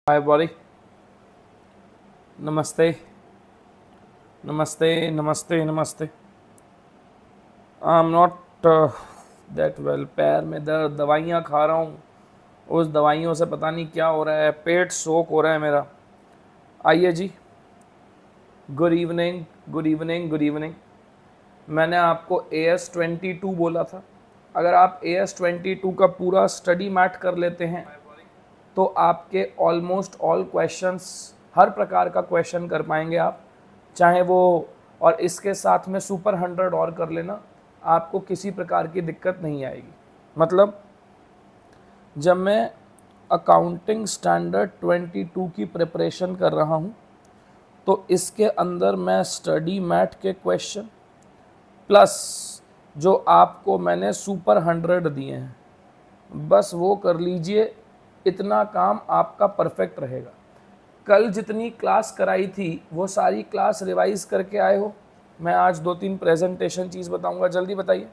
हाय body, नमस्ते नमस्ते नमस्ते नमस्ते। I am not that well. पैर में दर्द, दवाइयाँ खा रहा हूँ, उस दवाइयों से पता नहीं क्या हो रहा है, पेट सोक हो रहा है मेरा। आइए जी, good evening good evening good evening. मैंने आपको AS22 बोला था। अगर आप AS22 का पूरा स्टडी मैट कर लेते हैं तो आपके ऑलमोस्ट ऑल क्वेश्चंस, हर प्रकार का क्वेश्चन कर पाएंगे आप, चाहे वो, और इसके साथ में सुपर 100 और कर लेना, आपको किसी प्रकार की दिक्कत नहीं आएगी। मतलब जब मैं अकाउंटिंग स्टैंडर्ड 22 की प्रिपरेशन कर रहा हूँ तो इसके अंदर मैं स्टडी मैट के क्वेश्चन प्लस जो आपको मैंने सुपर 100 दिए हैं, बस वो कर लीजिए, इतना काम आपका परफेक्ट रहेगा। कल जितनी क्लास कराई थी वो सारी क्लास रिवाइज करके आए हो? मैं आज 2-3 प्रेजेंटेशन चीज़ बताऊंगा, जल्दी बताइए।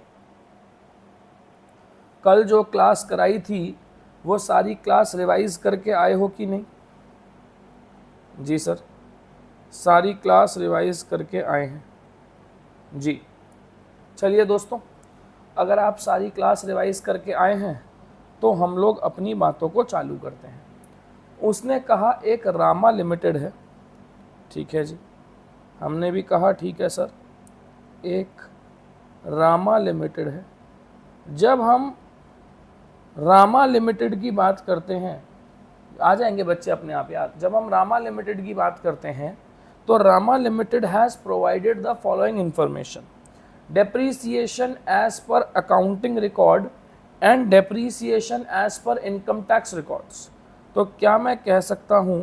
कल जो क्लास कराई थी वो सारी क्लास रिवाइज करके आए हो कि नहीं? जी सर, सारी क्लास रिवाइज करके आए हैं जी। चलिए दोस्तों, अगर आप सारी क्लास रिवाइज करके आए हैं तो हम लोग अपनी बातों को चालू करते हैं। उसने कहा एक रामा लिमिटेड है, ठीक है जी, हमने भी कहा ठीक है सर, एक रामा लिमिटेड है। जब हम रामा लिमिटेड की बात करते हैं, आ जाएंगे बच्चे अपने आप यार, जब हम रामा लिमिटेड की बात करते हैं तो Rama limited has provided the following information: depreciation as per accounting record and depreciation as पर इनकम टैक्स रिकॉर्ड्स। तो क्या मैं कह सकता हूं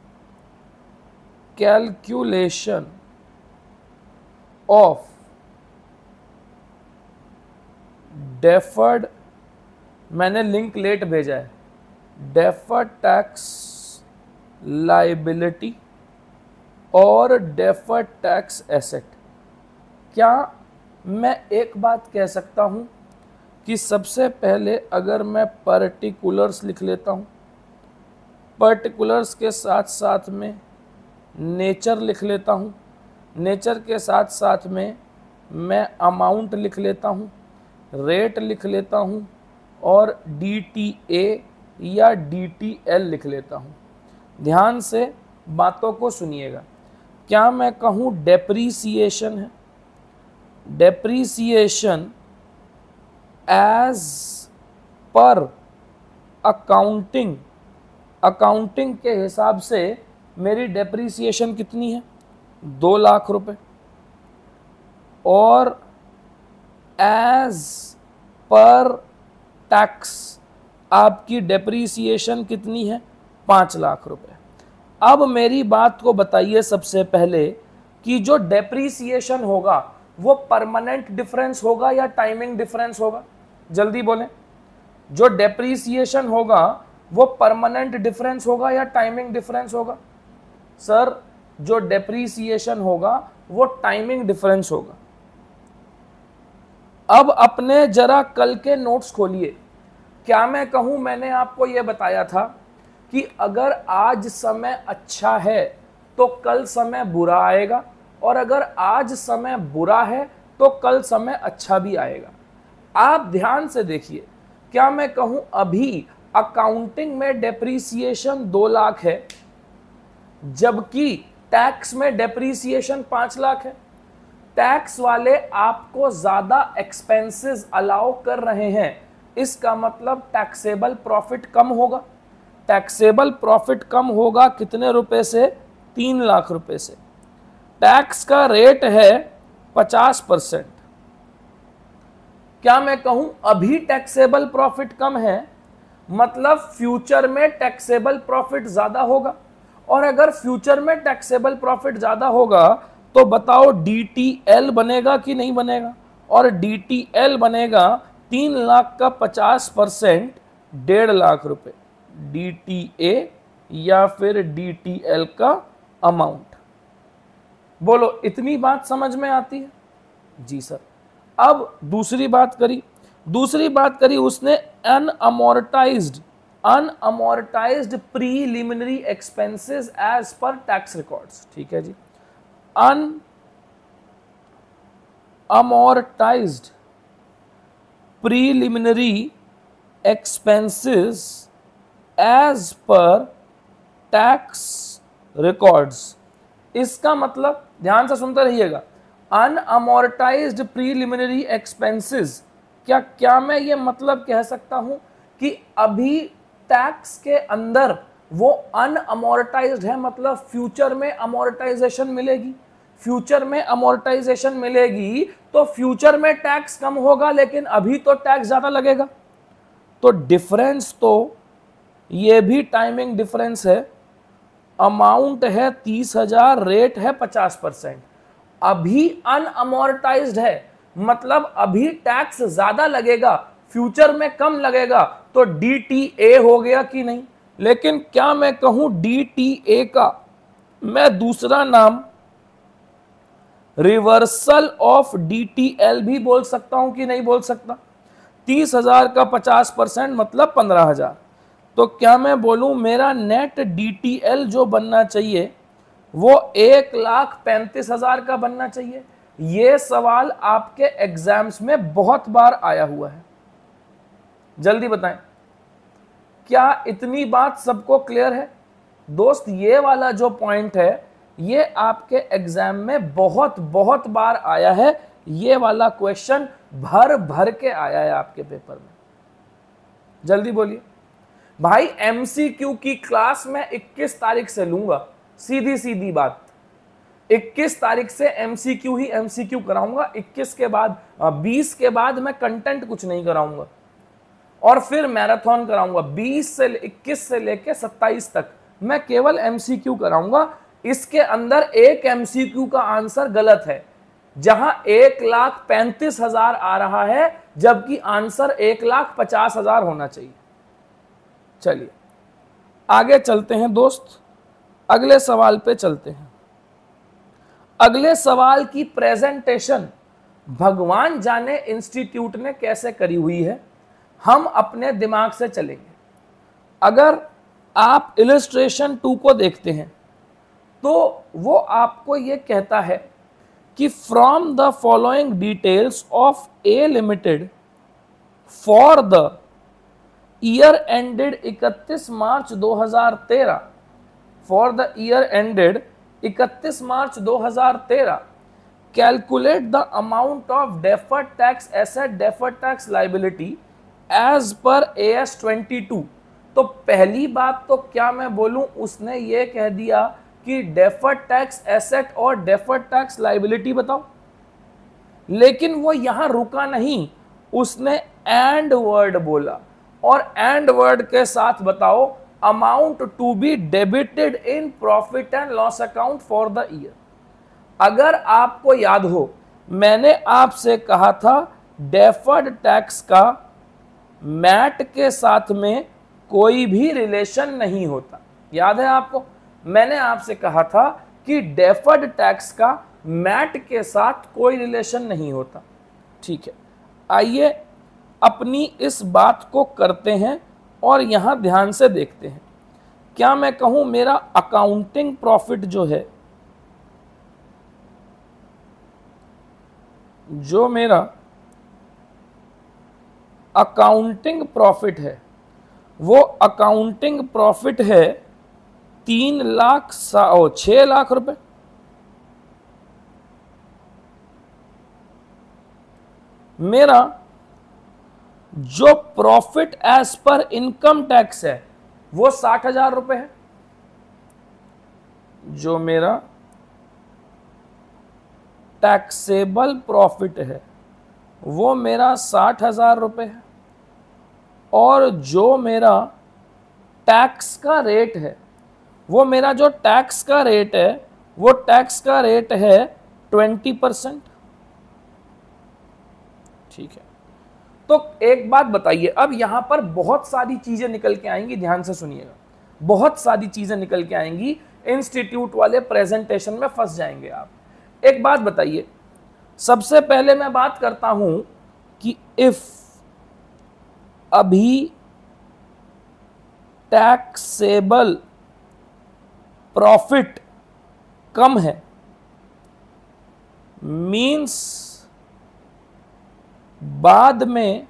कैलकुलेशन ऑफ डेफर्ड, मैंने लिंक लेट भेजा है, डेफर्ड टैक्स लाइबिलिटी और डेफर्ड टैक्स एसेट। क्या मैं एक बात कह सकता हूं कि सबसे पहले अगर मैं पर्टिकुलर्स लिख लेता हूं, पर्टिकुलर्स के साथ साथ में नेचर लिख लेता हूं, नेचर के साथ साथ में मैं अमाउंट लिख लेता हूं, रेट लिख लेता हूं और DTA या DTL लिख लेता हूं। ध्यान से बातों को सुनिएगा। क्या मैं कहूं डेप्रीसिएशन है? Depreciation as per accounting, accounting के हिसाब से मेरी डेप्रीसिएशन कितनी है? 2 लाख रुपए। और एज पर टैक्स आपकी डेप्रीसिएशन कितनी है? 5 लाख रुपए। अब मेरी बात को बताइए सबसे पहले कि जो डेप्रीसिएशन होगा वो परमानेंट डिफरेंस होगा या टाइमिंग डिफरेंस होगा? जल्दी बोलें। जो डेप्रीसिएशन होगा वो परमानेंट डिफरेंस होगा या टाइमिंग डिफरेंस होगा? सर, जो डेप्रीसिएशन होगा वो टाइमिंग डिफरेंस होगा। अब अपने जरा कल के नोट्स खोलिए। क्या मैं कहूं, मैंने आपको यह बताया था कि अगर आज समय अच्छा है तो कल समय बुरा आएगा, और अगर आज समय बुरा है तो कल समय अच्छा भी आएगा। आप ध्यान से देखिए, क्या मैं कहूं अभी अकाउंटिंग में डेप्रीसिएशन 2 लाख है जबकि टैक्स में डेप्रीसिएशन 5 लाख है। टैक्स वाले आपको ज्यादा एक्सपेंसेस अलाउ कर रहे हैं, इसका मतलब टैक्सेबल प्रॉफिट कम होगा। टैक्सेबल प्रॉफिट कम होगा कितने रुपए से? 3 लाख रुपए से। टैक्स का रेट है 50%। क्या मैं कहूं अभी टैक्सेबल प्रॉफिट कम है, मतलब फ्यूचर में टैक्सेबल प्रॉफिट ज्यादा होगा। और अगर फ्यूचर में टैक्सेबल प्रॉफिट ज्यादा होगा तो बताओ DTL बनेगा कि नहीं बनेगा? और DTL बनेगा 3 लाख का 50%, 1.5 लाख रुपए। DTA या फिर DTL का अमाउंट। बोलो, इतनी बात समझ में आती है? जी सर। अब दूसरी बात करी उसने unamortised unamortised preliminary expenses as per tax records. ठीक है जी, unamortised preliminary expenses as per tax records. इसका मतलब ध्यान से सुनते रहिएगा, अनअमोर्टाइज्ड प्रीलिमिनरी एक्सपेंसेस, क्या मैं ये मतलब कह सकता हूं कि अभी टैक्स के अंदर वो अनअमोर्टाइज्ड है, मतलब फ्यूचर में अमोर्टाइजेशन मिलेगी, फ्यूचर में अमोर्टाइजेशन मिलेगी तो फ्यूचर में टैक्स कम होगा, लेकिन अभी तो टैक्स ज्यादा लगेगा। तो डिफरेंस तो ये भी टाइमिंग डिफरेंस है, अमाउंट है 30,000, रेट है 50%। अभी अनअमोर्टाइज्ड है, मतलब अभी टैक्स ज्यादा लगेगा, फ्यूचर में कम लगेगा, तो डीटीए हो गया कि नहीं। लेकिन क्या मैं कहूं डीटीए का मैं दूसरा नाम रिवर्सल ऑफ डीटीएल भी बोल सकता हूं कि नहीं बोल सकता। 30,000 का 50% मतलब 15,000। तो क्या मैं बोलूं मेरा नेट डीटीएल जो बनना चाहिए वो 1,35,000 का बनना चाहिए। ये सवाल आपके एग्जाम्स में बहुत बार आया हुआ है, जल्दी बताएं। क्या इतनी बात सबको क्लियर है? दोस्त ये वाला जो पॉइंट है ये आपके एग्जाम में बहुत बहुत बार आया है, ये वाला क्वेश्चन भर भर के आया है आपके पेपर में। जल्दी बोलिए भाई, एमसीक्यू की क्लास मैं 21 तारीख से लूंगा, सीधी सीधी बात। 21 तारीख से एमसीक्यू ही एमसीक्यू कराऊंगा, 21 के बाद 20 के बाद मैं कंटेंट कुछ नहीं कराऊंगा, और फिर मैराथन कराऊंगा 21 से लेके 27 तक मैं केवल एमसीक्यू कराऊंगा। इसके अंदर एक एमसीक्यू का आंसर गलत है, जहां 1,35,000 आ रहा है जबकि आंसर 1,50,000 होना चाहिए। चलिए आगे चलते हैं दोस्त, अगले सवाल पे चलते हैं। अगले सवाल की प्रेजेंटेशन भगवान जाने इंस्टीट्यूट ने कैसे करी हुई है, हम अपने दिमाग से चलेंगे। अगर आप इलस्ट्रेशन 2 को देखते हैं तो वो आपको ये कहता है कि from the following details of A limited for the year ended 31 March 2013, for the year ended 31 March 2013 calculate the amount of deferred tax asset, deferred tax liability as per AS 22। तो पहली बात तो क्या मैं बोलूं, उसने ये कह दिया कि डेफर्ड टैक्स एसेट और डेफर्ड टैक्स लाइबिलिटी बताओ, लेकिन वो यहां रुका नहीं, उसने एंड वर्ड बोला, और एंड वर्ड के साथ बताओ amount to be debited in profit and loss account for the year. अगर आपको याद हो मैंने आपसे कहा था डेफर्ड टैक्स का मैट के साथ में कोई भी रिलेशन नहीं होता, याद है आपको? मैंने आपसे कहा था कि डेफर्ड टैक्स का मैट के साथ कोई रिलेशन नहीं होता। ठीक है, आइए अपनी इस बात को करते हैं और यहां ध्यान से देखते हैं। क्या मैं कहूं मेरा अकाउंटिंग प्रॉफिट जो है, जो मेरा अकाउंटिंग प्रॉफिट है वो अकाउंटिंग प्रॉफिट है 6 लाख रुपए। मेरा जो प्रॉफिट एज पर इनकम टैक्स है वो 60,000 रुपए है। जो मेरा टैक्सेबल प्रॉफिट है वो मेरा 60,000 रुपए है, और जो मेरा टैक्स का रेट है वो मेरा जो टैक्स का रेट है वो टैक्स का रेट है 20%। ठीक है, तो एक बात बताइए, अब यहां पर बहुत सारी चीजें निकल के आएंगी, ध्यान से सुनिएगा, बहुत सारी चीजें निकल के आएंगी, इंस्टीट्यूट वाले प्रेजेंटेशन में फंस जाएंगे आप। एक बात बताइए, सबसे पहले मैं बात करता हूं कि इफ अभी टैक्सेबल प्रॉफिट कम है, मीन्स बाद में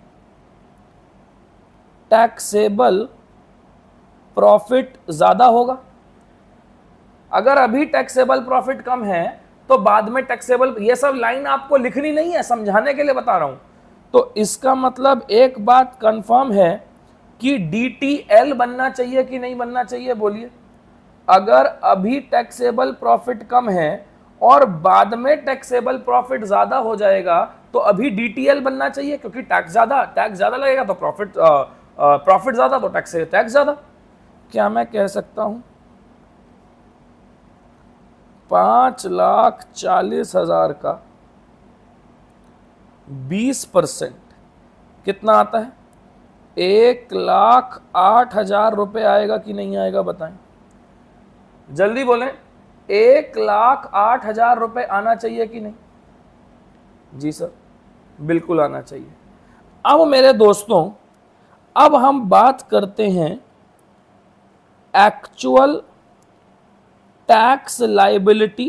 टैक्सेबल प्रॉफिट ज्यादा होगा। अगर अभी टैक्सेबल प्रॉफिट कम है तो बाद में टैक्सेबल, ये सब लाइन आपको लिखनी नहीं है, समझाने के लिए बता रहा हूं। तो इसका मतलब एक बात कंफर्म है कि डीटीएल बनना चाहिए कि नहीं बनना चाहिए, बोलिए। अगर अभी टैक्सेबल प्रॉफिट कम है और बाद में टैक्सेबल प्रॉफिट ज्यादा हो जाएगा तो अभी डीटीएल बनना चाहिए, क्योंकि टैक्स ज्यादा लगेगा तो प्रॉफिट ज्यादा, तो टैक्स ज्यादा। क्या मैं कह सकता हूं 5,40,000 का 20% कितना आता है? 1,08,000 रुपए आएगा कि नहीं आएगा, बताएं जल्दी बोलें। 1,08,000 रुपए आना चाहिए कि नहीं? जी सर, बिल्कुल आना चाहिए। अब मेरे दोस्तों, अब हम बात करते हैं actual tax liability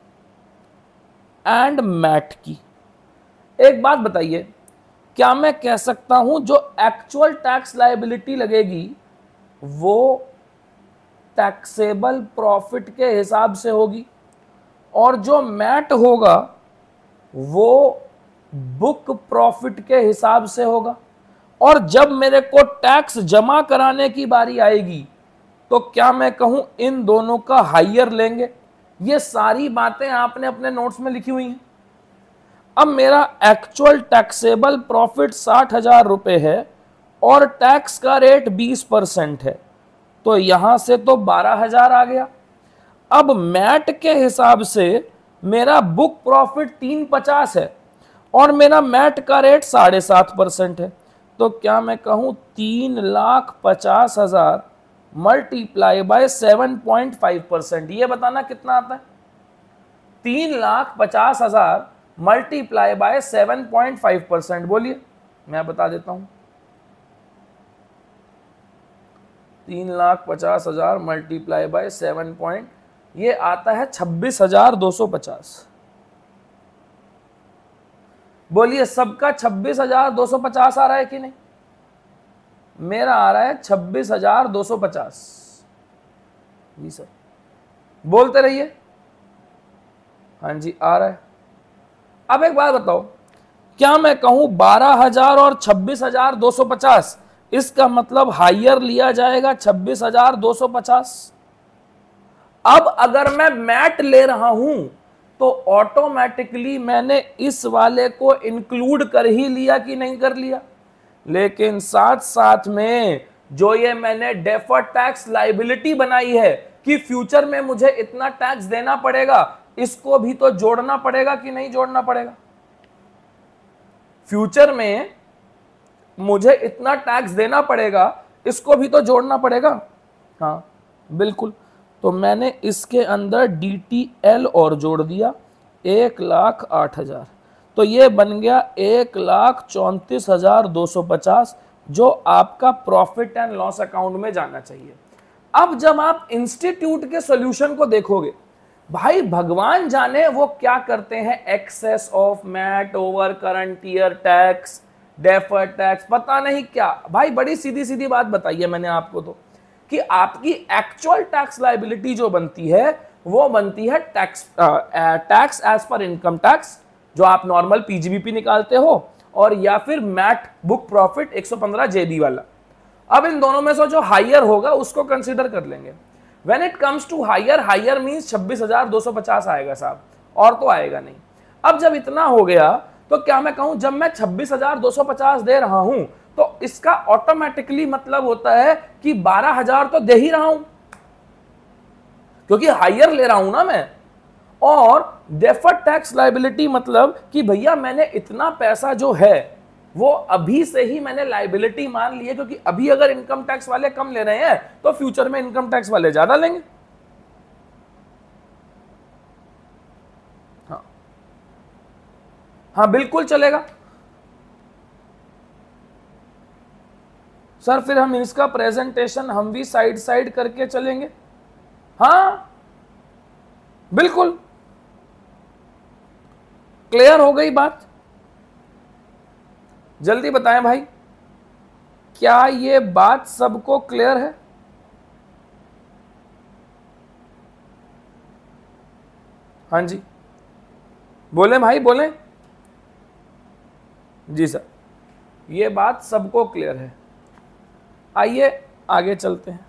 and MAT की। एक बात बताइए, क्या मैं कह सकता हूं जो एक्चुअल टैक्स लायबिलिटी लगेगी वो टैक्सेबल प्रॉफिट के हिसाब से होगी और जो मैट होगा वो बुक प्रॉफिट के हिसाब से होगा? और जब मेरे को टैक्स जमा कराने की बारी आएगी तो क्या मैं कहूं इन दोनों का हायर लेंगे? ये सारी बातें आपने अपने नोट्स में लिखी हुई हैं। अब मेरा एक्चुअल टैक्सेबल प्रॉफिट 60,000 रुपए है और टैक्स का रेट 20% है, तो यहां से तो 12,000 आ गया। अब मैट के हिसाब से मेरा बुक प्रॉफिट 350 है और मेरा मैट का रेट 7.5% है, तो क्या मैं कहूं 3,50,000 मल्टीप्लाई बाय 7.5%, ये बताना कितना आता है? 3,50,000 मल्टीप्लाई बाय 7.5%, बोलिए, मैं बता देता हूं। 3,50,000 मल्टीप्लाई बाय 7 ये आता है 26,250। बोलिए सबका 26,250 आ रहा है कि नहीं? मेरा आ रहा है 26,250। जी सर, बोलते रहिए। हाँ जी, आ रहा है। अब एक बात बताओ, क्या मैं कहूं 12,000 और 26,250, इसका मतलब हायर लिया जाएगा 26,250। अब अगर मैं मैट ले रहा हूं तो ऑटोमेटिकली मैंने इस वाले को इंक्लूड कर ही लिया कि नहीं कर लिया? लेकिन साथ साथ में जो ये मैंने डेफर्ड टैक्स लायबिलिटी बनाई है कि फ्यूचर में मुझे इतना टैक्स देना पड़ेगा, इसको भी तो जोड़ना पड़ेगा कि नहीं जोड़ना पड़ेगा? फ्यूचर में मुझे इतना टैक्स देना पड़ेगा, इसको भी तो जोड़ना पड़ेगा। हाँ बिल्कुल, तो मैंने इसके अंदर DTL और जोड़ दिया 1,08,000, तो ये बन गया 1,34,250 जो आपका प्रॉफिट एंड लॉस अकाउंट में जाना चाहिए। अब जब आप इंस्टीट्यूट के सॉल्यूशन को देखोगे, भाई भगवान जाने वो क्या करते हैं, excess of MAT over current year tax, deferred tax, पता नहीं क्या। भाई बड़ी सीधी सीधी बात बताई है मैंने आपको तो, कि आपकी एक्चुअल टैक्स लायबिलिटी जो बनती है वो बनती है टैक्स एज पर इनकम टैक्स, जो आप नॉर्मल पीजीबीपी निकालते हो, और या फिर मैट बुक प्रॉफिट 115 जेबी वाला। अब इन दोनों में से जो हायर होगा उसको कंसीडर कर लेंगे। When it comes to higher, higher means 26,250 आएगा साहब, और तो आएगा नहीं। अब जब इतना हो गया तो क्या मैं कहूं जब मैं 26,250 दे रहा हूं तो इसका ऑटोमेटिकली मतलब होता है कि 12,000 तो दे ही रहा हूं, क्योंकि हायर ले रहा हूं ना मैं। और डेफर्ड टैक्स लायबिलिटी मतलब कि भैया मैंने इतना पैसा जो है वो अभी से ही मैंने लायबिलिटी मान ली है, क्योंकि अभी अगर इनकम टैक्स वाले कम ले रहे हैं तो फ्यूचर में इनकम टैक्स वाले ज्यादा लेंगे। हाँ हाँ बिल्कुल चलेगा। सर फिर हम इसका प्रेजेंटेशन हम भी साइड साइड करके चलेंगे। हाँ बिल्कुल, क्लियर हो गई बात? जल्दी बताएं भाई, क्या ये बात सबको क्लियर है? हाँ जी बोले भाई बोले। जी सर, ये बात सबको क्लियर है। आइए आगे चलते हैं।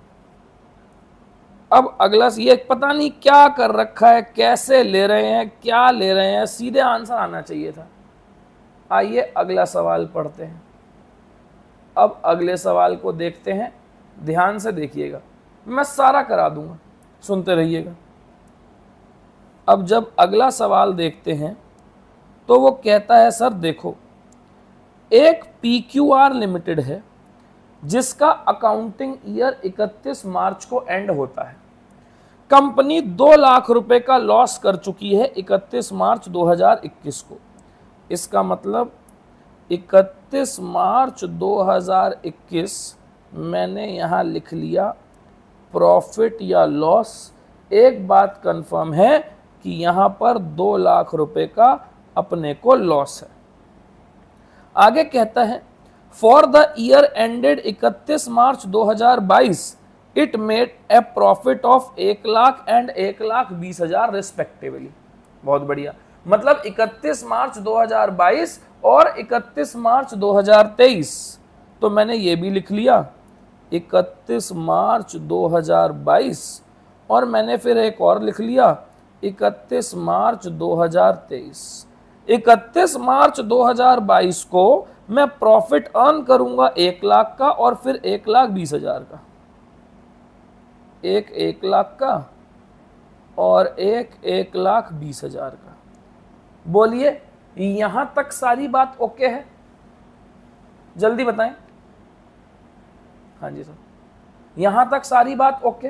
अब अगला ये पता नहीं क्या कर रखा है, कैसे ले रहे हैं, क्या ले रहे हैं, सीधे आंसर आना चाहिए था। आइए अगला सवाल पढ़ते हैं। अब अगले सवाल को देखते हैं, ध्यान से देखिएगा, मैं सारा करा दूंगा, सुनते रहिएगा। अब जब अगला सवाल देखते हैं तो वो कहता है सर देखो, एक PQR लिमिटेड है जिसका अकाउंटिंग ईयर 31 मार्च को एंड होता है। कंपनी 2 लाख रुपए का लॉस कर चुकी है 31 मार्च 2021 को। इसका मतलब 31 मार्च 2021 मैंने यहां लिख लिया प्रॉफिट या लॉस। एक बात कंफर्म है कि यहां पर 2 लाख रुपए का अपने को लॉस है। आगे कहता है for the year ended 31 March 2022 it made a profit of 1 lakh and 1,20,000 respectively. बहुत बढ़िया, मतलब 31 मार्च 2022 और 31 मार्च 2023। तो मैंने ये भी लिख लिया 31 मार्च 2022 और मैंने फिर एक और लिख लिया 31 मार्च 2023। 31 मार्च 2022 को मैं प्रॉफिट अर्न करूंगा 1 लाख का और फिर 1,20,000 का, एक 1 लाख का और एक 1,20,000 का। बोलिए यहां तक सारी बात ओके है? जल्दी बताएं। हाँ जी सर, यहां तक सारी बात ओके?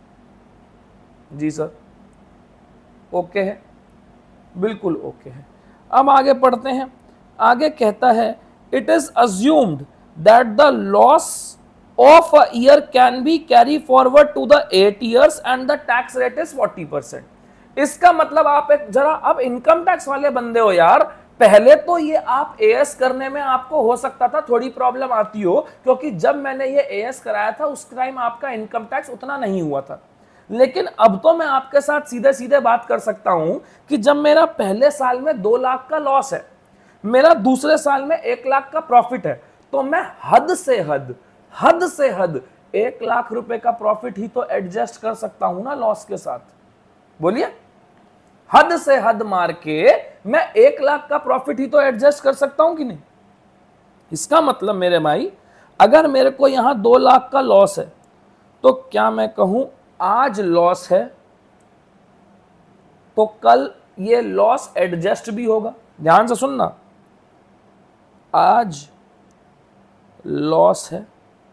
जी सर ओके है, बिल्कुल ओके है। अब आगे पढ़ते हैं। आगे कहता है it is assumed that the loss of a year can be carry forward to the 8 years and the tax rate is 40%। इसका मतलब आप एक जरा अब इनकम टैक्स वाले बंदे हो यार। पहले तो ये आप एएस करने में आपको हो सकता था थोड़ी प्रॉब्लम आती हो, क्योंकि जब मैंने ये एएस कराया था उस टाइम आपका इनकम टैक्स उतना नहीं हुआ था। लेकिन अब तो मैं आपके साथ सीधे सीधे बात कर सकता हूं कि जब मेरा पहले साल में 2 लाख का लॉस है, मेरा दूसरे साल में 1 लाख का प्रॉफिट है, तो मैं हद से हद 1 लाख रुपए का प्रॉफिट ही तो एडजस्ट कर सकता हूं ना लॉस के साथ। बोलिए, हद से हद मार के मैं 1 लाख का प्रॉफिट ही तो एडजस्ट कर सकता हूं कि नहीं? इसका मतलब मेरे भाई, अगर मेरे को यहां 2 लाख का लॉस है तो क्या मैं कहूं आज लॉस है तो कल ये लॉस एडजस्ट भी होगा? ध्यान से सुनना, आज लॉस है,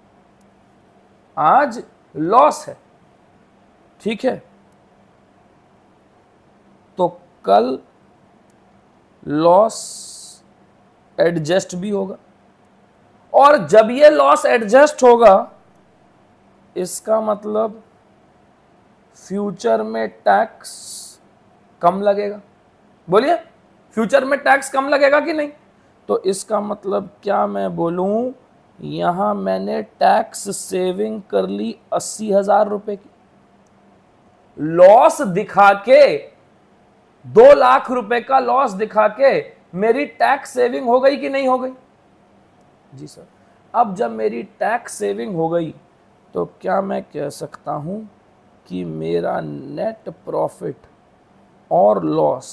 आज लॉस है, ठीक है, तो कल लॉस एडजस्ट भी होगा। और जब ये लॉस एडजस्ट होगा इसका मतलब फ्यूचर में टैक्स कम लगेगा। बोलिए, फ्यूचर में टैक्स कम लगेगा कि नहीं? तो इसका मतलब क्या मैं बोलूं, यहां मैंने टैक्स सेविंग कर ली 80,000 रुपए की। लॉस दिखा के 2 लाख रुपए का लॉस दिखा के मेरी टैक्स सेविंग हो गई कि नहीं हो गई? जी सर। अब जब मेरी टैक्स सेविंग हो गई तो क्या मैं कह सकता हूं कि मेरा नेट प्रॉफिट और लॉस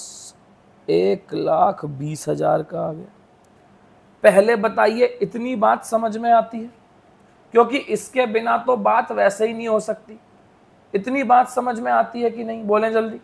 1,20,000 का आ गया? पहले बताइए, इतनी बात समझ में आती है? क्योंकि इसके बिना तो बात वैसे ही नहीं हो सकती। इतनी बात समझ में आती है कि नहीं? बोलें जल्दी।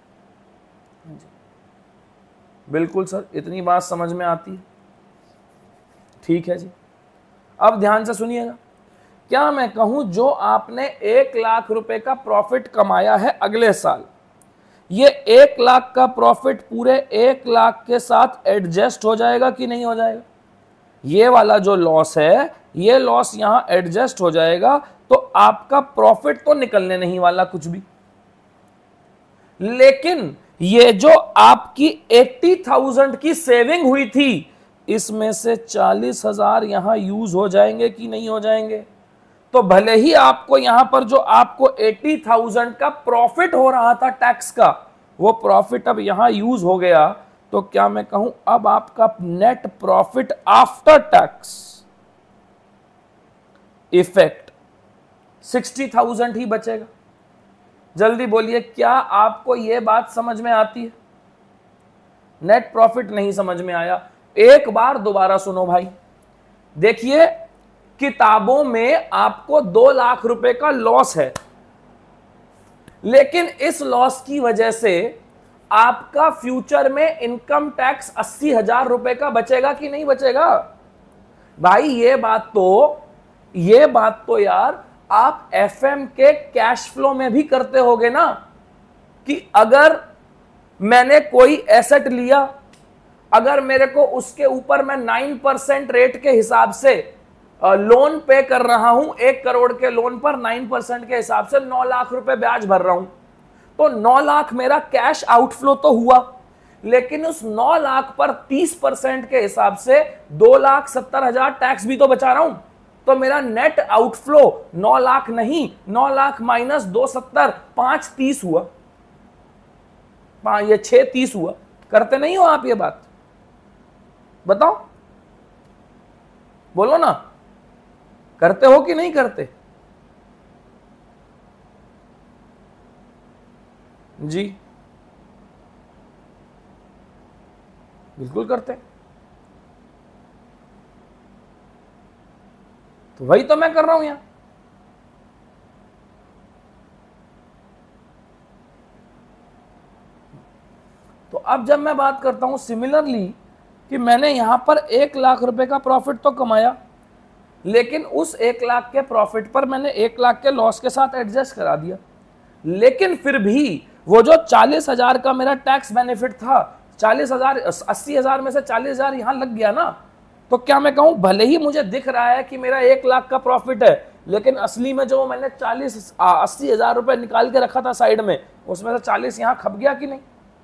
बिल्कुल सर, इतनी बात समझ में आती है। ठीक है जी, अब ध्यान से सुनिएगा। क्या मैं कहूं जो आपने 1 लाख रुपए का प्रॉफिट कमाया है अगले साल, ये 1 लाख का प्रॉफिट पूरे 1 लाख के साथ एडजस्ट हो जाएगा कि नहीं हो जाएगा? ये वाला जो लॉस है, ये लॉस यहां एडजस्ट हो जाएगा, तो आपका प्रॉफिट तो निकलने नहीं वाला कुछ भी। लेकिन ये जो आपकी 80,000 की सेविंग हुई थी, इसमें से 40,000 यहां यूज हो जाएंगे कि नहीं हो जाएंगे? तो भले ही आपको यहां पर जो आपको 80,000 का प्रॉफिट हो रहा था टैक्स का, वो प्रॉफिट अब यहां यूज हो गया, तो क्या मैं कहूं अब आपका net profit after tax effect 60,000 ही बचेगा। जल्दी बोलिए, क्या आपको यह बात समझ में आती है? नेट प्रॉफिट नहीं समझ में आया? एक बार दोबारा सुनो भाई। देखिए, किताबों में आपको 2 लाख रुपए का लॉस है, लेकिन इस लॉस की वजह से आपका फ्यूचर में इनकम टैक्स 80,000 रुपए का बचेगा कि नहीं बचेगा? भाई ये बात तो यार आप एफएम के कैश फ्लो में भी करते होगे ना, कि अगर मैंने कोई एसेट लिया, अगर मेरे को उसके ऊपर मैं 9% रेट के हिसाब से लोन पे कर रहा हूं, 1 करोड़ के लोन पर 9% के हिसाब से 9 लाख रुपए ब्याज भर रहा हूं, तो 9 लाख मेरा कैश आउटफ्लो तो हुआ, लेकिन उस 9 लाख पर 30% के हिसाब से 2,70,000 टैक्स भी तो बचा रहा हूं। तो मेरा नेट आउटफ्लो 9 लाख नहीं, 9 लाख माइनस 270, 530 हुआ, ये 630 हुआ। करते नहीं हो आप ये बात? बताओ, बोलो ना, करते हो कि नहीं करते? जी बिल्कुल करते। तो वही तो मैं कर रहा हूं यहां। तो अब जब मैं बात करता हूं सिमिलरली कि मैंने यहां पर 1 लाख रुपए का प्रॉफिट तो कमाया, लेकिन उस 1 लाख के प्रॉफिट पर मैंने 1 लाख के लॉस के साथ एडजस्ट करा दिया, लेकिन फिर भी वो जो 40,000 का मेरा टैक्स बेनिफिट था, 40,000 80,000 में से 40,000 यहां लग गया ना। तो क्या मैं कहूं, भले ही मुझे दिख रहा है कि मेरा 1 लाख का प्रॉफिट है, लेकिन असली में जो मैंने 80,000 रुपए निकाल के रखा था साइड में, उसमें से 40 यहां खप गया कि नहीं?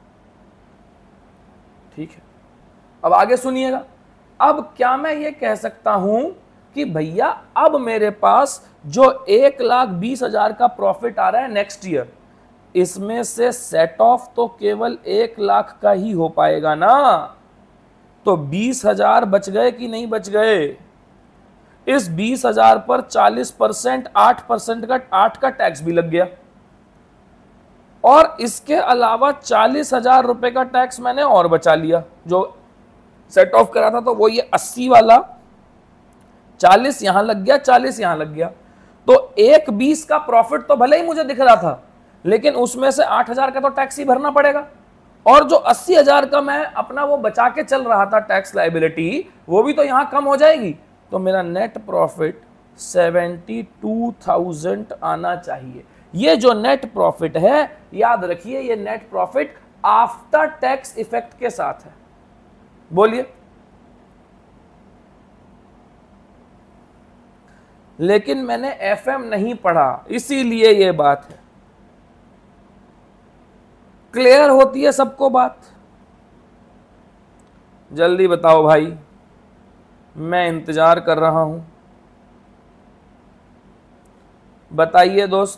ठीक है, अब आगे सुनिएगा। अब क्या मैं ये कह सकता हूं कि भैया अब मेरे पास जो 1,20,000 का प्रॉफिट आ रहा है नेक्स्ट ईयर, इसमें से सेट ऑफ तो केवल 1 लाख का ही हो पाएगा ना? तो 20,000 बच गए कि नहीं बच गए? इस 20,000 पर 40%, 8% का टैक्स भी लग गया, और इसके अलावा 40,000 रुपए का टैक्स मैंने और बचा लिया। जो सेट ऑफ करा था तो वो ये 80 वाला, 40 यहां लग गया, 40 यहां लग गया। तो 1,20 का प्रॉफिट तो भले ही मुझे दिख रहा था, लेकिन उसमें से 8,000 का तो टैक्स ही भरना पड़ेगा, और जो 80,000 का मैं अपना वो बचा के चल रहा था टैक्स लायबिलिटी, वो भी तो यहां कम हो जाएगी। तो मेरा नेट प्रॉफिट 72,000 आना चाहिए। ये जो नेट प्रॉफिट है, याद रखिए, ये net profit after tax effect के साथ है। बोलिए। लेकिन मैंने एफएम नहीं पढ़ा, इसीलिए ये बात है। क्लियर होती है सबको बात? जल्दी बताओ भाई, मैं इंतजार कर रहा हूं। बताइए दोस्त।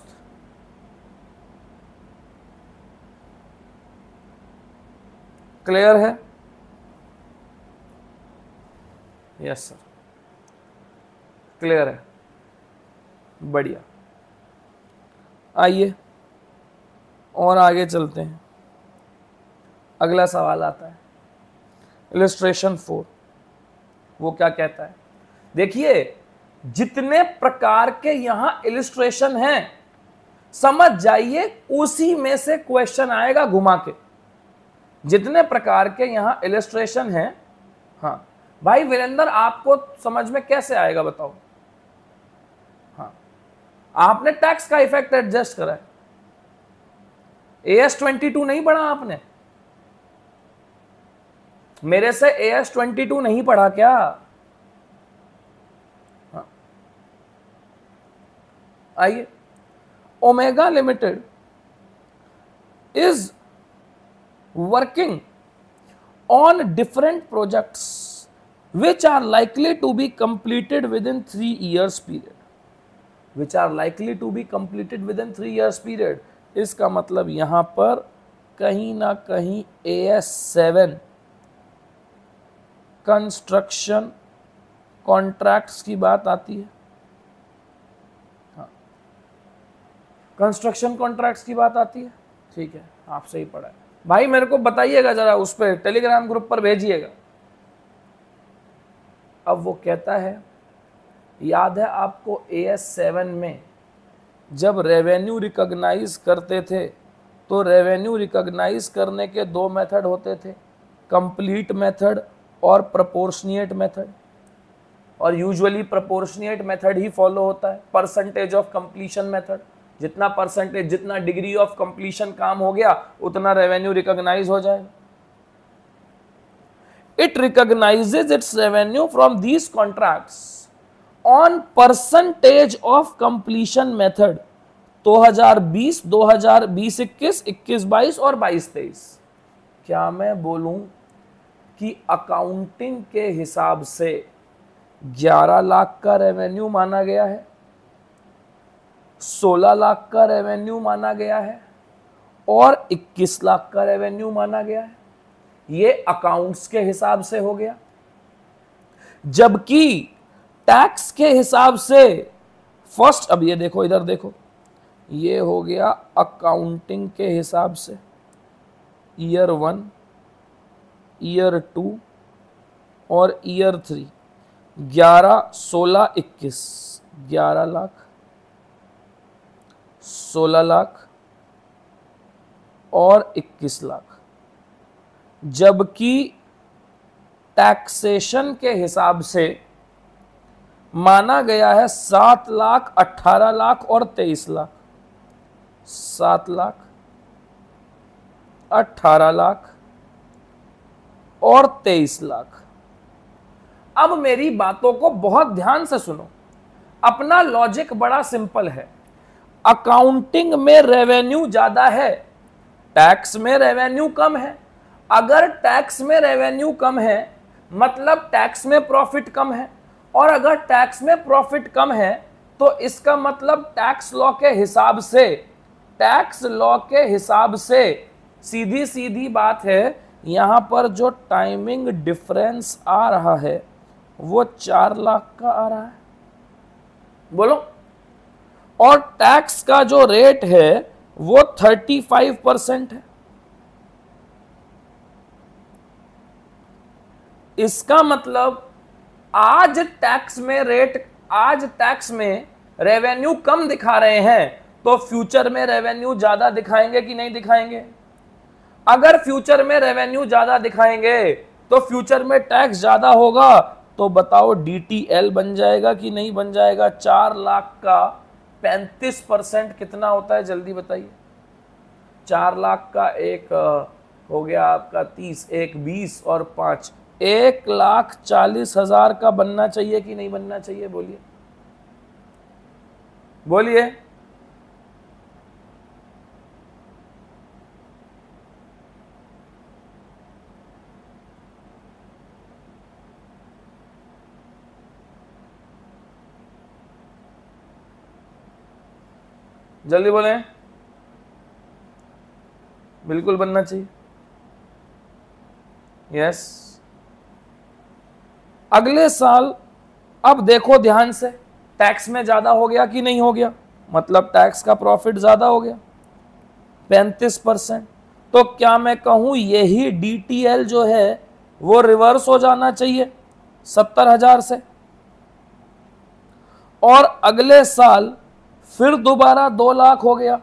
क्लियर है? यस सर, क्लियर है, बढ़िया। आइए और आगे चलते हैं। अगला सवाल आता है इलस्ट्रेशन 4। वो क्या कहता है? देखिए, जितने प्रकार के यहां इलस्ट्रेशन हैं, समझ जाइए उसी में से क्वेश्चन आएगा घुमा के। जितने प्रकार के यहां इलस्ट्रेशन हैं, हाँ भाई वीरेंद्र, आपको समझ में कैसे आएगा बताओ? हाँ, आपने टैक्स का इफेक्ट एडजस्ट करा है, AS22 नहीं पढ़ा आपने? मेरे से AS22 नहीं पढ़ा क्या? आइए, Omega limited is working on different projects which are likely to be completed within 3 years period, which are likely to be completed within 3 years period। इसका मतलब यहां पर कहीं ना कहीं AS7 कंस्ट्रक्शन कॉन्ट्रैक्ट्स की बात आती है। हाँ, कंस्ट्रक्शन कॉन्ट्रैक्ट्स की बात आती है, ठीक है, आप सही पढ़ा है भाई। मेरे को बताइएगा जरा, उस पर टेलीग्राम ग्रुप पर भेजिएगा। अब वो कहता है, याद है आपको AS7 में जब रेवेन्यू रिकॉग्नाइज करते थे तो रेवेन्यू रिकॉग्नाइज करने के दो मेथड होते थे, कंप्लीट मेथड और प्रोपोर्शनिएट मेथड। और यूजुअली प्रोपोर्शनिएट मेथड ही फॉलो होता है, परसेंटेज ऑफ कंप्लीशन मेथड। जितना परसेंटेज, जितना डिग्री ऑफ कंप्लीशन काम हो गया उतना रेवेन्यू रिकॉग्नाइज हो जाएगा। It recognises its revenue from these contracts on percentage of completion method 2020, 2020, 21, 21, 22 और 22, 23। क्या मैं बोलूं कि अकाउंटिंग के हिसाब से 11 लाख का रेवेन्यू माना गया है, 16 लाख का रेवेन्यू माना गया है और 21 लाख का रेवेन्यू माना गया है। ये अकाउंट्स के हिसाब से हो गया। जबकि टैक्स के हिसाब से फर्स्ट, अब ये देखो, इधर देखो, ये हो गया अकाउंटिंग के हिसाब से ईयर 1, ईयर 2 और ईयर 3, 11, 16, 21, 11 लाख, 16 लाख और 21 लाख। जबकि टैक्सेशन के हिसाब से माना गया है 7 लाख, 18 लाख और 23 लाख। 7 लाख, 18 लाख और 23 लाख। अब मेरी बातों को बहुत ध्यान से सुनो। अपना लॉजिक बड़ा सिंपल है। अकाउंटिंग में रेवेन्यू ज्यादा है, टैक्स में रेवेन्यू कम है। अगर टैक्स में रेवेन्यू कम है मतलब टैक्स में प्रॉफिट कम है, और अगर टैक्स में प्रॉफिट कम है तो इसका मतलब टैक्स लॉ के हिसाब से, टैक्स लॉ के हिसाब से सीधी सीधी बात है, यहां पर जो टाइमिंग डिफरेंस आ रहा है वो 4 लाख का आ रहा है। बोलो। और टैक्स का जो रेट है वो 35% है। इसका मतलब आज टैक्स में रेट, आज टैक्स में रेवेन्यू कम दिखा रहे हैं तो फ्यूचर में रेवेन्यू ज्यादा दिखाएंगे कि नहीं दिखाएंगे? अगर फ्यूचर में रेवेन्यू ज्यादा दिखाएंगे तो फ्यूचर में टैक्स ज्यादा होगा, तो बताओ DTL बन जाएगा कि नहीं बन जाएगा? 4 लाख का 35% कितना होता है, जल्दी बताइए। 4 लाख का एक हो गया आपका 30, एक 20 और 5, 1,40,000 का बनना चाहिए कि नहीं बनना चाहिए? बोलिए बोलिए। जल्दी बोले। बिल्कुल बनना चाहिए। यस। अगले साल अब देखो ध्यान से, टैक्स में ज्यादा हो गया कि नहीं हो गया? मतलब टैक्स का प्रॉफिट ज्यादा हो गया 35%। तो क्या मैं कहूं यही DTL जो है वो रिवर्स हो जाना चाहिए 70,000 से, और अगले साल फिर दोबारा 2 लाख हो गया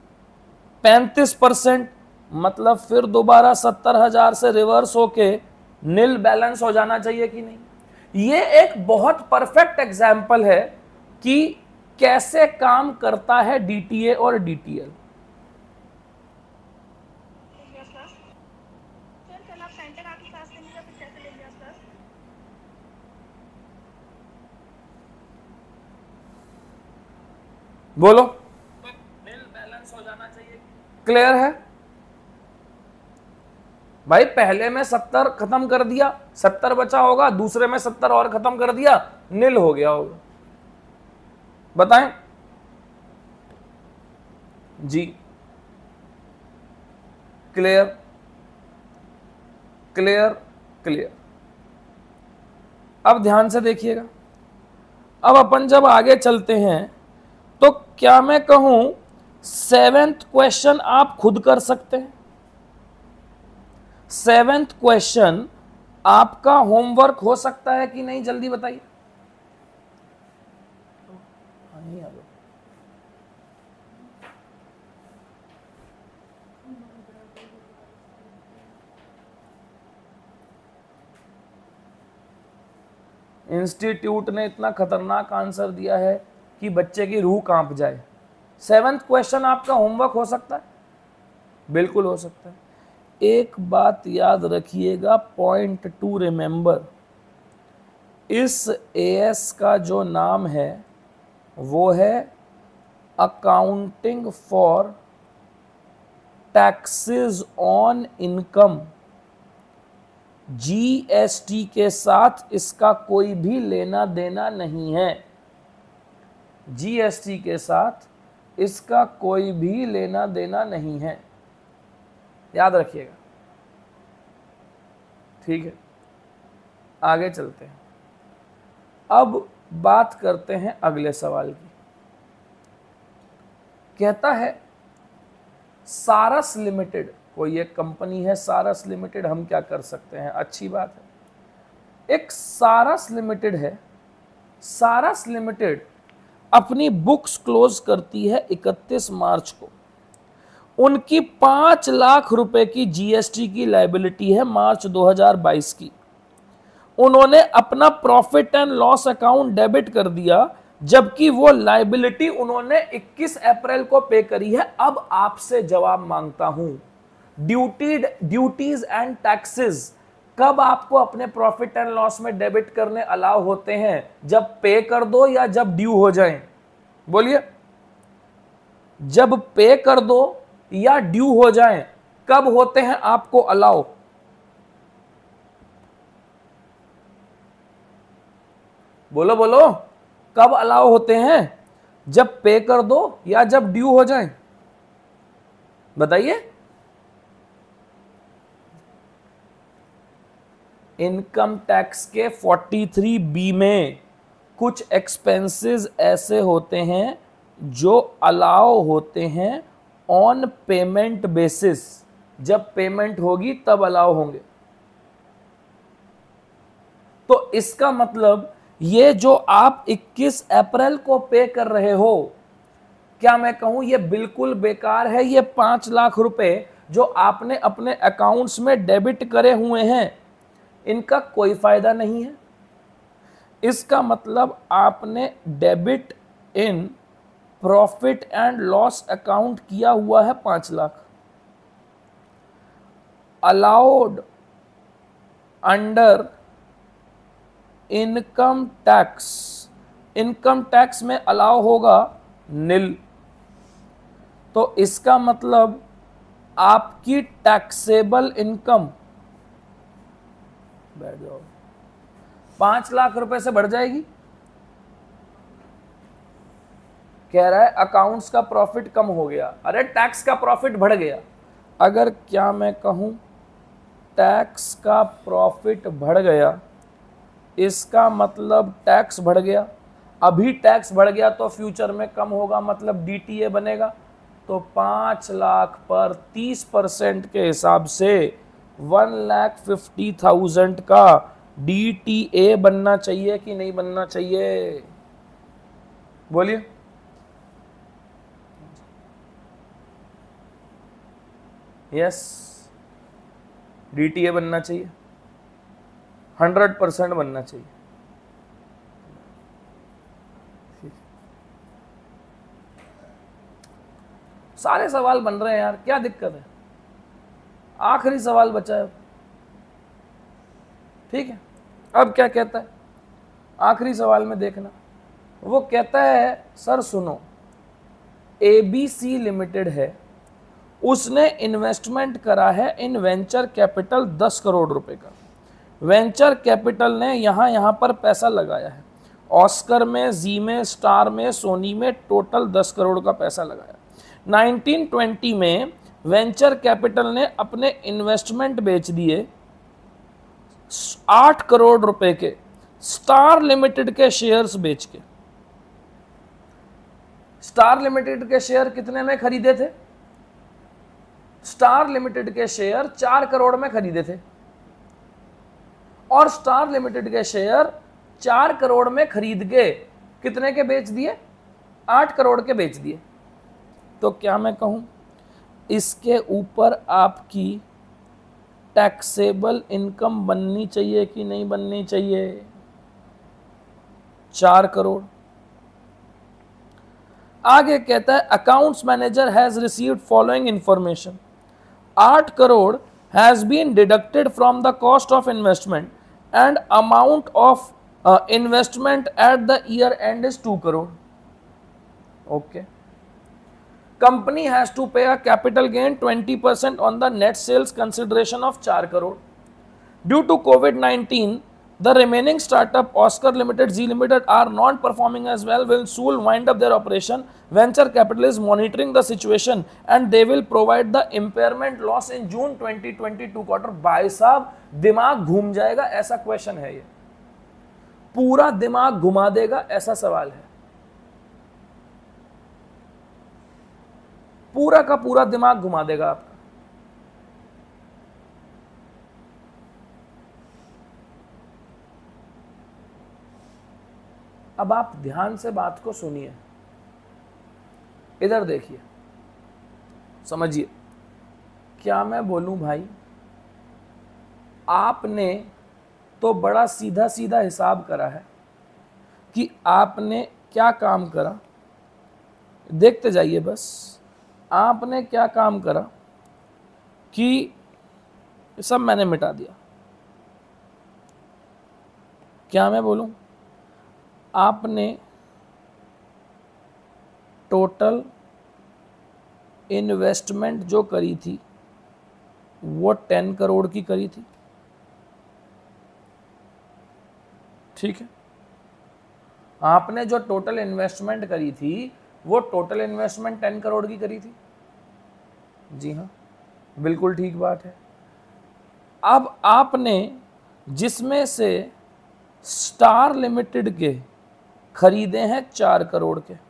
35%, मतलब फिर दोबारा 70,000 से रिवर्स होके नील बैलेंस हो जाना चाहिए कि नहीं? ये एक बहुत परफेक्ट एग्जाम्पल है कि कैसे काम करता है DTA और DTL। बोलो, नील बैलेंस हो जाना चाहिए। क्लियर है भाई? पहले में 70 खत्म कर दिया, 70 बचा होगा, दूसरे में 70 और खत्म कर दिया, नील हो गया होगा। बताएं जी। Clear clear clear. अब ध्यान से देखिएगा, अब अपन जब आगे चलते हैं तो क्या मैं कहूं 7th क्वेश्चन आप खुद कर सकते हैं? 7th क्वेश्चन आपका होमवर्क हो सकता है कि नहीं? जल्दी बताइए। इंस्टीट्यूट ने इतना खतरनाक आंसर दिया है कि बच्चे की रूह कांप जाए। 7th क्वेश्चन आपका होमवर्क हो सकता है? बिल्कुल हो सकता है। एक बात याद रखिएगा, पॉइंट टू रिमेंबर, इस एएस का जो नाम है वो है accounting for taxes on income. GST के साथ इसका कोई भी लेना देना नहीं है। जीएसटी के साथ इसका कोई भी लेना देना नहीं है, याद रखिएगा। ठीक है, आगे चलते हैं। अब बात करते हैं अगले सवाल की। कहता है सारस लिमिटेड, कोई एक कंपनी है सारस लिमिटेड, हम क्या कर सकते हैं? अच्छी बात है, एक सारस लिमिटेड है। सारस लिमिटेड अपनी बुक्स क्लोज करती है 31 मार्च को। उनकी 5 लाख रुपए की जीएसटी की लायबिलिटी है मार्च 2022 की। उन्होंने अपना profit and loss account debit कर दिया, जबकि वो लायबिलिटी उन्होंने 21 अप्रैल को पे करी है। अब आपसे जवाब मांगता हूं, ड्यूटीज एंड टैक्सेस कब आपको अपने प्रॉफिट एंड लॉस में डेबिट करने अलाउ होते हैं? जब पे कर दो या जब ड्यू हो जाए? बोलिए, जब पे कर दो या ड्यू हो जाए, कब होते हैं आपको अलाउ? बोलो बोलो, कब अलाउ होते हैं? जब पे कर दो या जब ड्यू हो जाए? बताइए। इनकम टैक्स के 43B में कुछ एक्सपेंसेस ऐसे होते हैं जो अलाउ होते हैं ऑन पेमेंट बेसिस। जब पेमेंट होगी तब अलाउ होंगे। तो इसका मतलब ये जो आप 21 अप्रैल को पे कर रहे हो, क्या मैं कहूं ये बिल्कुल बेकार है? ये 5 लाख रुपए जो आपने अपने अकाउंट्स में डेबिट करे हुए हैं, इनका कोई फायदा नहीं है। इसका मतलब आपने debit in profit and loss account किया हुआ है 5 lakh, allowed under income tax. Income tax में अलाउ होगा नील। तो इसका मतलब आपकी टैक्सेबल इनकम, बैठ जाओ, 5 लाख रुपए से बढ़ जाएगी। कह रहा है अकाउंट्स का प्रॉफिट कम हो गया, अरे टैक्स का प्रॉफिट बढ़ गया। अगर क्या मैं कहूं टैक्स का प्रॉफिट बढ़ गया, इसका मतलब टैक्स बढ़ गया। अभी टैक्स बढ़ गया तो फ्यूचर में कम होगा, मतलब डीटीए बनेगा। तो 5 लाख पर 30% के हिसाब से 1,50,000 का डीटीए बनना चाहिए कि नहीं बनना चाहिए? बोलिए। यस, डीटीए बनना चाहिए, 100% बनना चाहिए। सारे सवाल बन रहे हैं यार, क्या दिक्कत है? आखिरी सवाल बचा है, ठीक है। अब क्या कहता है आखिरी सवाल में, देखना। वो कहता है सर सुनो, ABC लिमिटेड है, उसने इन्वेस्टमेंट करा है इन वेंचर कैपिटल 10 करोड़ रुपए का। वेंचर कैपिटल ने यहां पर पैसा लगाया है, ऑस्कर में, जी में, स्टार में, सोनी में टोटल 10 करोड़ का पैसा लगाया। 1920 में वेंचर कैपिटल ने अपने इन्वेस्टमेंट बेच दिए 8 करोड़ रुपए के स्टार लिमिटेड के शेयर्स बेच के। स्टार लिमिटेड के शेयर कितने में खरीदे थे? स्टार लिमिटेड के शेयर 4 करोड़ में खरीदे थे, और स्टार लिमिटेड के शेयर 4 करोड़ में खरीद के कितने के बेच दिए? 8 करोड़ के बेच दिए। तो क्या मैं कहूं, इसके ऊपर आपकी टैक्सेबल इनकम बननी चाहिए कि नहीं बननी चाहिए? 4 करोड़। आगे कहता है accounts manager has received following information. 8 crore has been deducted from the cost of investment and amount of investment at the year end is 2 crore. Okay. Company has to pay a capital gain 20% on the net sales consideration of 4 crore. Due to COVID-19 the remaining startup Oscar Limited, Z Limited are not performing as well, will soon wind up their operation. Venture capital is monitoring the situation and they will provide the impairment loss in June 2022 quarter। भाई साहब दिमाग घूम जाएगा ऐसा question है ये, पूरा दिमाग घुमा देगा ऐसा सवाल है, पूरा का पूरा दिमाग घुमा देगा आपका। अब आप ध्यान से बात को सुनिए, इधर देखिए, समझिए क्या मैं बोलूं भाई। आपने तो बड़ा सीधा सीधा हिसाब करा है कि आपने क्या काम करा, देखते जाइए बस। आपने क्या काम करा कि सब मैंने मिटा दिया। क्या मैं बोलूं, आपने टोटल इन्वेस्टमेंट जो करी थी वो 10 करोड़ की करी थी, ठीक है। आपने जो टोटल इन्वेस्टमेंट करी थी वो टोटल इन्वेस्टमेंट 10 करोड़ की करी थी। जी हाँ, बिल्कुल ठीक बात है। अब आपने जिसमें से स्टार लिमिटेड के खरीदे हैं 4 करोड़ के,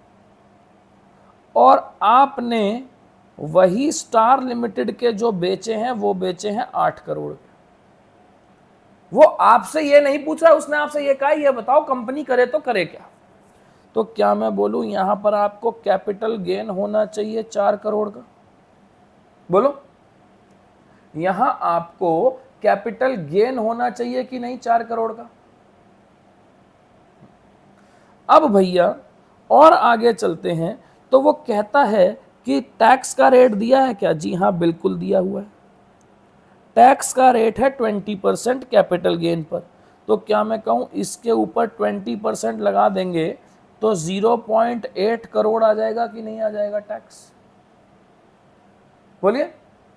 और आपने वही स्टार लिमिटेड के जो बेचे हैं वो बेचे हैं 8 करोड़ के। वो आपसे ये नहीं पूछ रहा, उसने आपसे ये कहा ये बताओ कंपनी करे तो करे क्या। तो क्या मैं बोलूं, यहां पर आपको कैपिटल गेन होना चाहिए 4 करोड़ का। बोलो, यहां आपको कैपिटल गेन होना चाहिए कि नहीं 4 करोड़ का। अब भैया और आगे चलते हैं, तो वो कहता है कि टैक्स का रेट दिया है क्या? जी हाँ, बिल्कुल दिया हुआ है। टैक्स का रेट है 20% कैपिटल गेन पर। तो क्या मैं कहूँ इसके ऊपर 20% लगा देंगे तो 0.8 करोड़ आ जाएगा कि नहीं आ जाएगा टैक्स? बोलिए।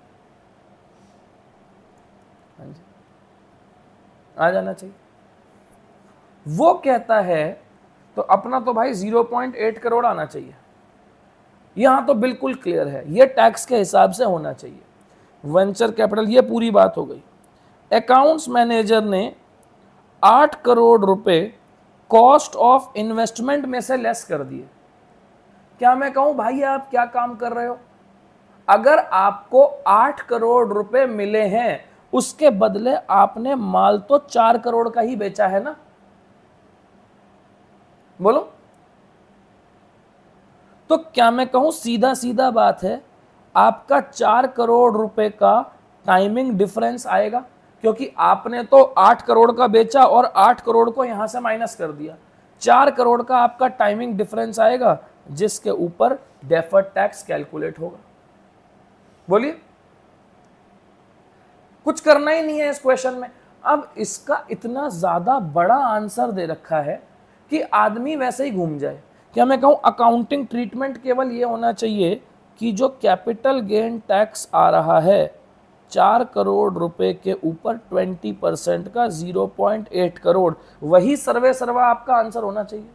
हाँ जी, आ जाना चाहिए। वो कहता है तो अपना तो भाई 0.8 करोड़ आना चाहिए। यहां तो बिल्कुल क्लियर है, ये टैक्स के हिसाब से होना चाहिए। वेंचर कैपिटल, ये पूरी बात हो गई। अकाउंट्स मैनेजर ने 8 करोड़ रुपए कॉस्ट ऑफ इन्वेस्टमेंट में से लेस कर दिए। क्या मैं कहूं भाई आप क्या काम कर रहे हो? अगर आपको 8 करोड़ रुपए मिले हैं, उसके बदले आपने माल तो 4 करोड़ का ही बेचा है ना। बोलो, तो क्या मैं कहूं सीधा सीधा बात है, आपका 4 करोड़ रुपए का टाइमिंग डिफरेंस आएगा, क्योंकि आपने तो 8 करोड़ का बेचा और 8 करोड़ को यहां से माइनस कर दिया। 4 करोड़ का आपका टाइमिंग डिफरेंस आएगा, जिसके ऊपर डेफर्ड टैक्स कैलकुलेट होगा। बोलिए, कुछ करना ही नहीं है इस क्वेश्चन में। अब इसका इतना ज्यादा बड़ा आंसर दे रखा है कि आदमी वैसे ही घूम जाए। क्या मैं कहूं अकाउंटिंग ट्रीटमेंट केवल ये होना चाहिए कि जो कैपिटल गेन टैक्स आ रहा है 4 करोड़ रुपए के ऊपर 20% का 0.8 करोड़, वही सर्वे सर्वा आपका आंसर होना चाहिए।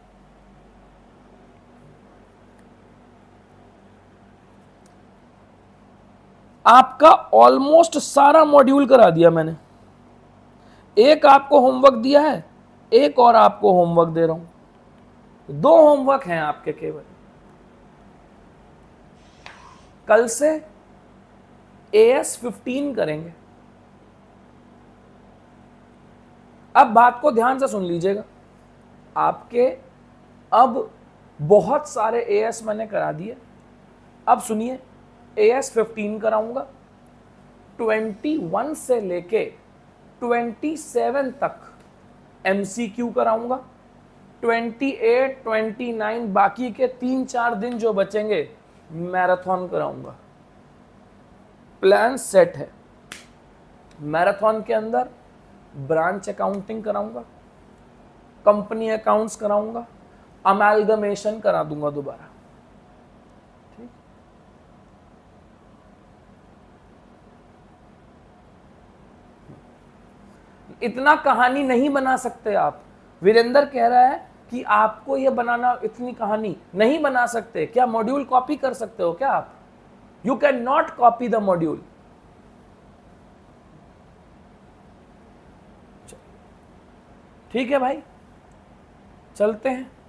आपका ऑलमोस्ट सारा मॉड्यूल करा दिया मैंने, एक आपको होमवर्क दिया है, एक और आपको होमवर्क दे रहा हूं, 2 होमवर्क हैं आपके केवल। कल से AS 15 करेंगे। अब बात को ध्यान से सुन लीजिएगा, आपके अब बहुत सारे AS मैंने करा दिए, अब सुनिए AS 15 कराऊंगा, 21 से लेके 27 तक MCQ कराऊंगा, 28, 29 बाकी के 3-4 दिन जो बचेंगे मैराथन कराऊंगा। प्लान सेट है। मैराथन के अंदर ब्रांच अकाउंटिंग कराऊंगा, कंपनी अकाउंट्स कराऊंगा, अमेलगमेशन करा दूंगा दोबारा। ठीक, इतना कहानी नहीं बना सकते आप। वीरेंद्र कह रहा है कि आपको यह बनाना, इतनी कहानी नहीं बना सकते। क्या मॉड्यूल कॉपी कर सकते हो क्या आप? You can not copy the module. ठीक है भाई, चलते हैं।